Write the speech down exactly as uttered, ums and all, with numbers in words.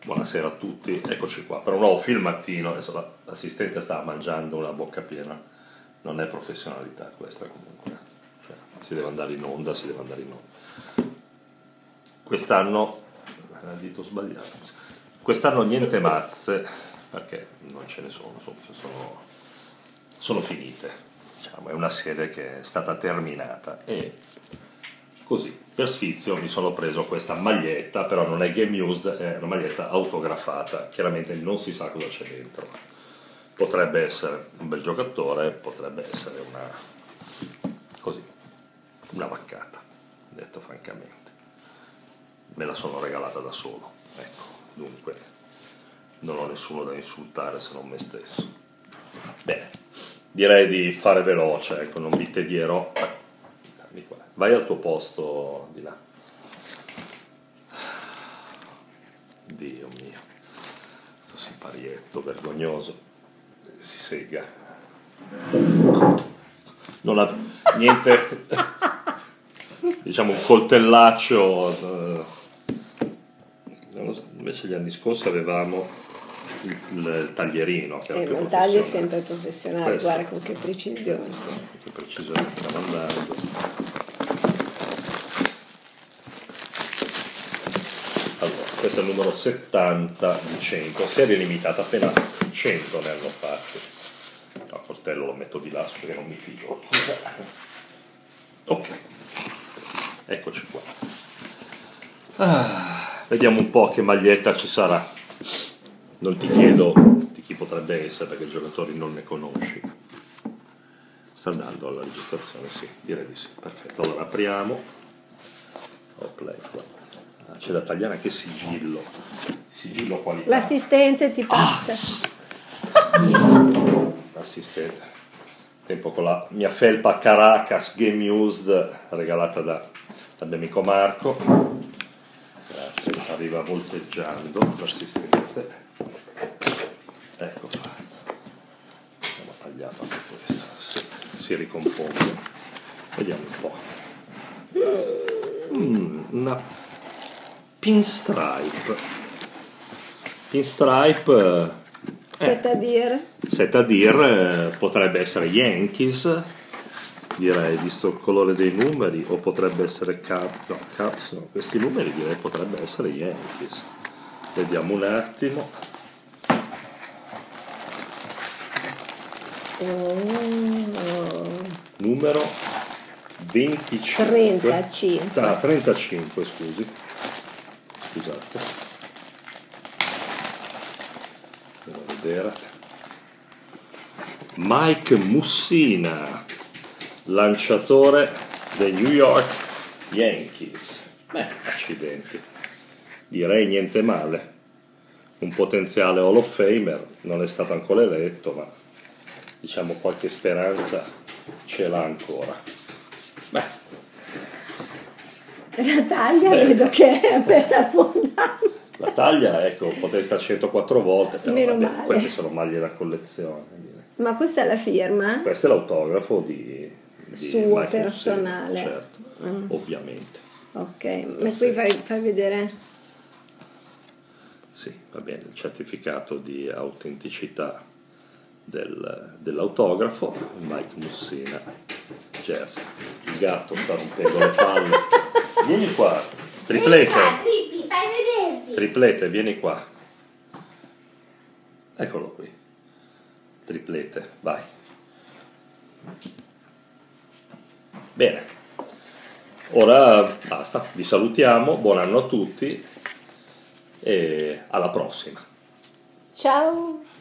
Buonasera a tutti, eccoci qua per un nuovo filmattino. Adesso l'assistente stava mangiando una bocca piena, non è professionalità questa comunque, cioè, si deve andare in onda, si deve andare in onda. Quest'anno, ha detto sbagliato, quest'anno niente mazze, perché non ce ne sono, sono, sono, sono finite, diciamo, è una serie che è stata terminata e così, per sfizio mi sono preso questa maglietta, però non è game used, è una maglietta autografata, chiaramente non si sa cosa c'è dentro. Potrebbe essere un bel giocatore, potrebbe essere una, così, una vaccata, detto francamente. Me la sono regalata da solo, ecco, dunque non ho nessuno da insultare se non me stesso. Bene, direi di fare veloce, ecco, non vi tedierò. Vai al tuo posto di là. Dio mio, questo siparietto vergognoso. Si sega. Non ha niente. Diciamo un coltellaccio. Invece gli anni scorsi avevamo il, il taglierino. Che era eh, più ma il taglio è sempre professionale, questo. Guarda con che precisione. Questo, che precisione stiamo andando. Questo è il numero settanta di cento, serie limitata, appena cento ne hanno fatti. No, il coltello lo metto di là perché non mi fido. Ok, eccoci qua. Ah, vediamo un po' che maglietta ci sarà. Non ti chiedo di chi potrebbe essere perché i giocatori non ne conosci. Sta andando alla registrazione? Sì, direi di sì. Perfetto, allora apriamo. Oh, play qua. C'è da tagliare anche sigillo, sigillo qualità. L'assistente ti passa. Ah! L'assistente. Tempo con la mia felpa Caracas Game Used regalata da, dal mio amico Marco. Grazie, arriva volteggiando l'assistente. Ecco qua. Abbiamo tagliato anche questo. Sì, si ricompone. Vediamo un po'. Mm, una Pinstripe. Pinstripe. Set a dire. Set a dire, eh, potrebbe essere Yankees, direi, visto il colore dei numeri, o potrebbe essere Caps, no, Caps, no, questi numeri direi potrebbe essere Yankees. Vediamo un attimo. Oh. Numero venticinque. trentacinque. Ah, trentacinque, scusi. Scusate. Andiamo a vedere. Mike Mussina, lanciatore dei New York Yankees. Beh, accidenti. Direi niente male. Un potenziale Hall of Famer, non è stato ancora eletto, ma diciamo qualche speranza ce l'ha ancora. Beh. La taglia Beh. Vedo che è per abbondante. La taglia, ecco, potrebbe stare centoquattro volte, però meno vabbè, male. Queste sono maglie da collezione. Ma questa è la firma? Questo è l'autografo di, di suo Michael personale. Sina, certo, mm. ovviamente. Ok, ma qui fai, fai vedere? Sì, va bene, il certificato di autenticità del, dell'autografo, Mike Mussina, jersey. Il gatto sta rompendo le palle. Vieni qua, triplete. Fai vederti. Triplete, vieni qua. Eccolo qui. Triplete, vai. Bene. Ora basta, vi salutiamo, buon anno a tutti e alla prossima. Ciao.